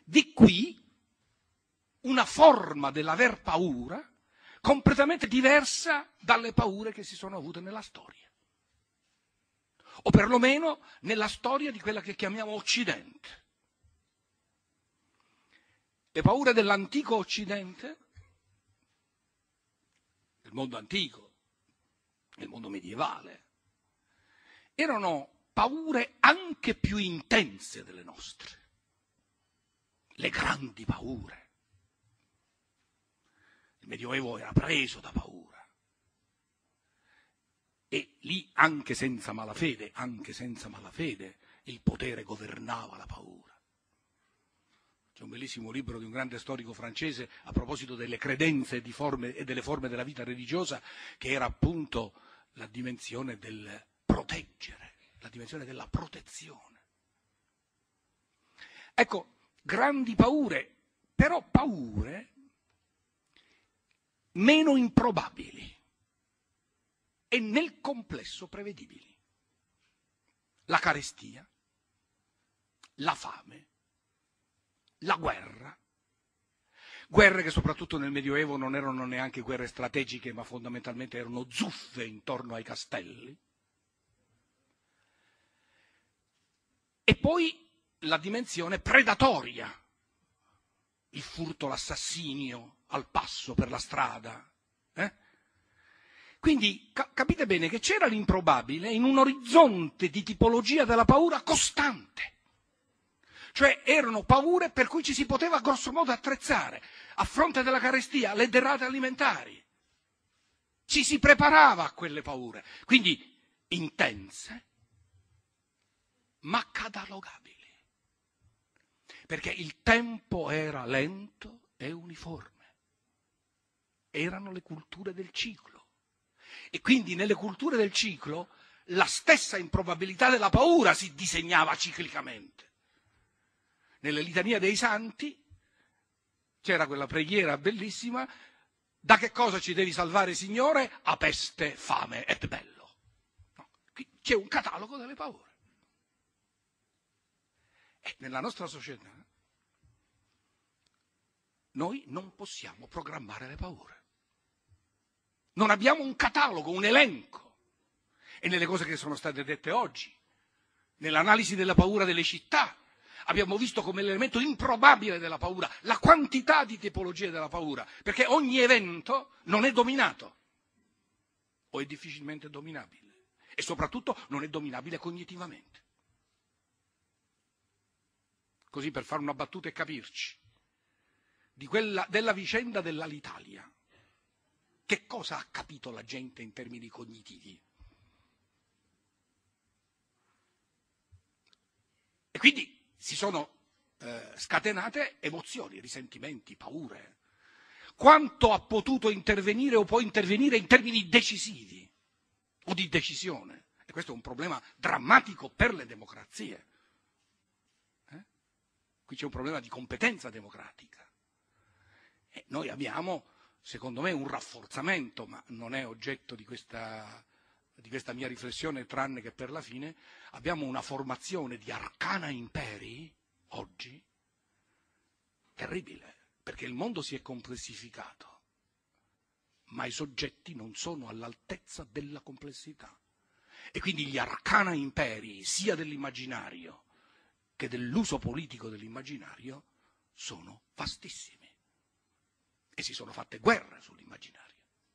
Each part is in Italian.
Di qui una forma dell'aver paura completamente diversa dalle paure che si sono avute nella storia, o perlomeno nella storia di quella che chiamiamo Occidente. Le paure dell'antico Occidente, del mondo antico, del mondo medievale, erano paure anche più intense delle nostre, le grandi paure. Il Medioevo era preso da paura e lì anche senza malafede, il potere governava la paura. C'è un bellissimo libro di un grande storico francese a proposito delle credenze e delle forme della vita religiosa, che era appunto la dimensione del proteggere, la dimensione della protezione. Ecco, grandi paure, però paure meno improbabili e nel complesso prevedibili. La carestia, la fame, la guerra, guerre che soprattutto nel Medioevo non erano neanche guerre strategiche, ma fondamentalmente erano zuffe intorno ai castelli. E poi la dimensione predatoria, il furto, l'assassinio al passo per la strada. Quindi capite bene che c'era l'improbabile in un orizzonte di tipologia della paura costante. Cioè erano paure per cui ci si poteva grossomodo attrezzare. A fronte della carestia, le derrate alimentari. Ci si preparava a quelle paure. Quindi intense, ma catalogabili. Perché il tempo era lento e uniforme. Erano le culture del ciclo. E quindi nelle culture del ciclo la stessa improbabilità della paura si disegnava ciclicamente. Nelle litanie dei santi c'era quella preghiera bellissima: da che cosa ci devi salvare, Signore? A peste, fame et bello. No, qui c'è un catalogo delle paure. E nella nostra società noi non possiamo programmare le paure. Non abbiamo un catalogo, un elenco. E nelle cose che sono state dette oggi, nell'analisi della paura delle città, abbiamo visto come l'elemento improbabile della paura, la quantità di tipologie della paura, perché ogni evento non è dominato, o è difficilmente dominabile, e soprattutto non è dominabile cognitivamente. Così per fare una battuta e capirci, della vicenda dell'Alitalia, che cosa ha capito la gente in termini cognitivi? E quindi si sono scatenate emozioni, risentimenti, paure. Quanto ha potuto intervenire o può intervenire in termini decisivi o di decisione? E questo è un problema drammatico per le democrazie. Qui c'è un problema di competenza democratica. E noi abbiamo, secondo me, un rafforzamento, ma non è oggetto di questa mia riflessione, tranne che per la fine, abbiamo una formazione di arcana imperi, oggi, terribile, perché il mondo si è complessificato, ma i soggetti non sono all'altezza della complessità. E quindi gli arcana imperi, sia dell'immaginario che dell'uso politico dell'immaginario, sono vastissimi. E si sono fatte guerre sull'immaginario.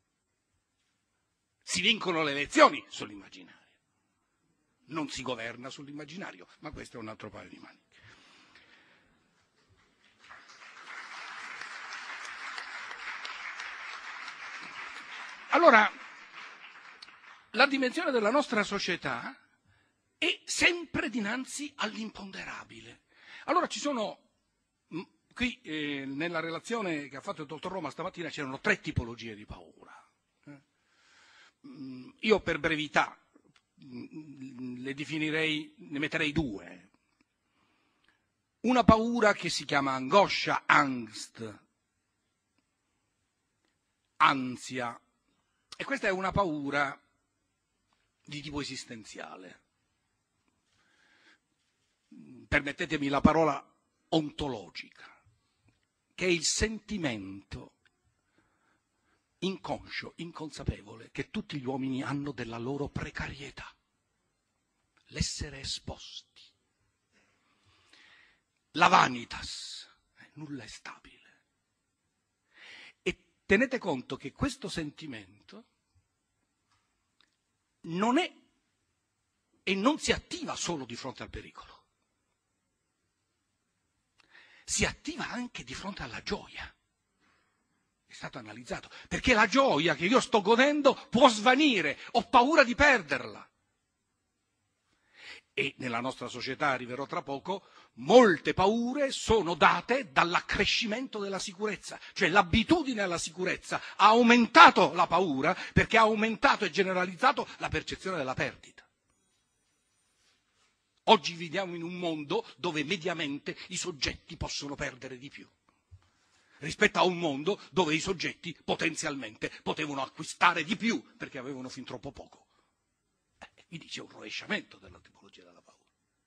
Si vincono le elezioni sull'immaginario. Non si governa sull'immaginario, ma questo è un altro paio di maniche. Allora, la dimensione della nostra società è sempre dinanzi all'imponderabile. Allora ci sono, qui nella relazione che ha fatto il dottor Roma stamattina c'erano 3 tipologie di paura. Io per brevità le definirei, ne metterei 2. Una paura che si chiama angoscia, angst, ansia, e questa è una paura di tipo esistenziale. Permettetemi la parola ontologica, che è il sentimento inconscio, inconsapevole, che tutti gli uomini hanno della loro precarietà, l'essere esposti. La vanitas, nulla è stabile. E tenete conto che questo sentimento non è e non si attiva solo di fronte al pericolo, si attiva anche di fronte alla gioia. È stato analizzato, perché la gioia che io sto godendo può svanire, ho paura di perderla. E nella nostra società, arriverò tra poco, molte paure sono date dall'accrescimento della sicurezza, cioè l'abitudine alla sicurezza ha aumentato la paura perché ha aumentato e generalizzato la percezione della perdita. Oggi viviamo in un mondo dove mediamente i soggetti possono perdere di più, rispetto a un mondo dove i soggetti potenzialmente potevano acquistare di più perché avevano fin troppo poco. Quindi c'è un rovesciamento della tipologia della paura.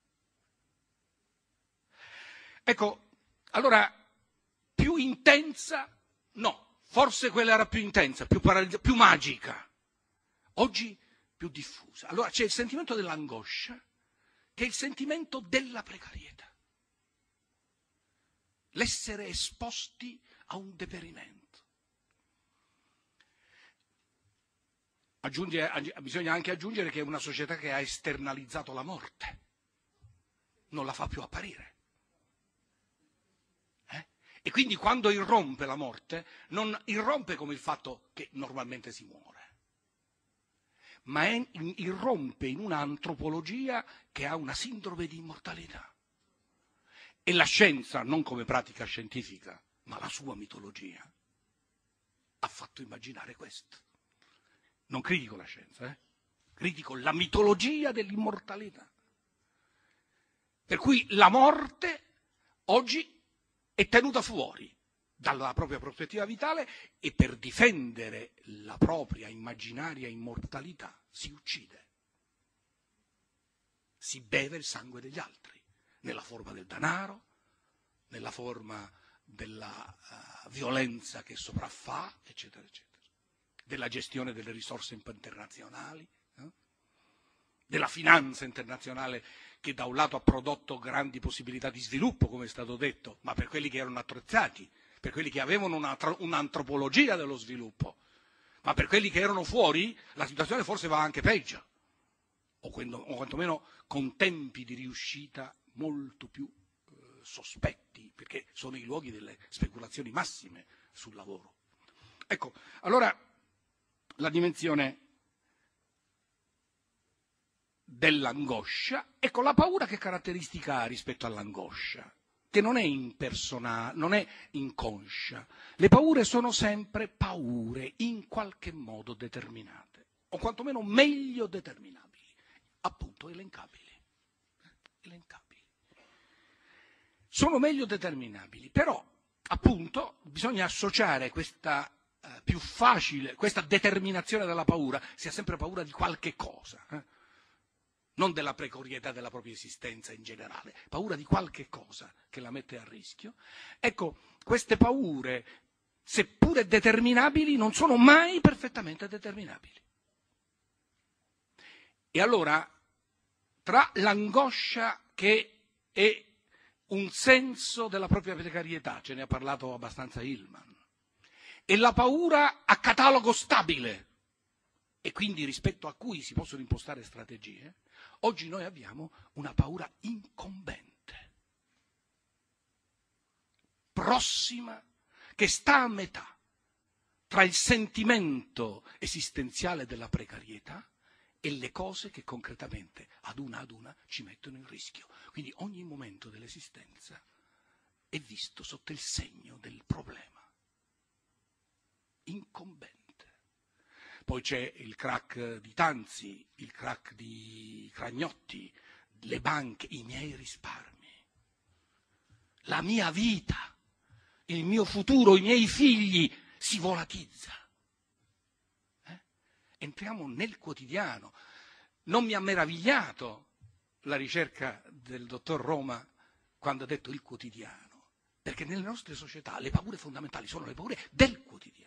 Ecco, allora, più intensa, no, forse quella era più intensa, più magica, oggi più diffusa. Allora c'è il sentimento dell'angoscia, che è il sentimento della precarietà, l'essere esposti a un deperimento. Bisogna anche aggiungere che è una società che ha esternalizzato la morte, non la fa più apparire. E quindi quando irrompe la morte, non irrompe come il fatto che normalmente si muore, ma irrompe in una antropologia che ha una sindrome di immortalità. E la scienza, non come pratica scientifica, ma la sua mitologia, ha fatto immaginare questo. Non critico la scienza, critico la mitologia dell'immortalità. Per cui la morte oggi è tenuta fuori dalla propria prospettiva vitale e per difendere la propria immaginaria immortalità si uccide. Si beve il sangue degli altri, nella forma del denaro, nella forma della violenza che sopraffà, eccetera, eccetera. Della gestione delle risorse internazionali, della finanza internazionale che da un lato ha prodotto grandi possibilità di sviluppo, come è stato detto, ma per quelli che erano attrezzati, per quelli che avevano un'antropologia dello sviluppo, ma per quelli che erano fuori la situazione forse va anche peggio, o quantomeno con tempi di riuscita molto più sospetti, perché sono i luoghi delle speculazioni massime sul lavoro. Ecco, allora la dimensione dell'angoscia, ecco la paura che caratteristica ha rispetto all'angoscia, che non è impersonale, non è inconscia. Le paure sono sempre paure in qualche modo determinate, o quantomeno meglio determinabili, appunto elencabili. Sono meglio determinabili, però appunto bisogna associare questa più facile, questa determinazione della paura, sia sempre paura di qualche cosa, non della precarietà della propria esistenza in generale, paura di qualche cosa che la mette a rischio. Ecco, queste paure, seppure determinabili, non sono mai perfettamente determinabili. E allora, tra l'angoscia che è un senso della propria precarietà, ce ne ha parlato abbastanza Hillman, e la paura a catalogo stabile, e quindi rispetto a cui si possono impostare strategie, oggi noi abbiamo una paura incombente, prossima, che sta a metà tra il sentimento esistenziale della precarietà e le cose che concretamente ad una ci mettono in rischio. Quindi ogni momento dell'esistenza è visto sotto il segno del problema incombente. Poi c'è il crack di Tanzi, il crack di Cragnotti, le banche, i miei risparmi, la mia vita, il mio futuro, i miei figli si volatizza. Entriamo nel quotidiano. Non mi ha meravigliato la ricerca del dottor Roma quando ha detto il quotidiano, perché nelle nostre società le paure fondamentali sono le paure del quotidiano.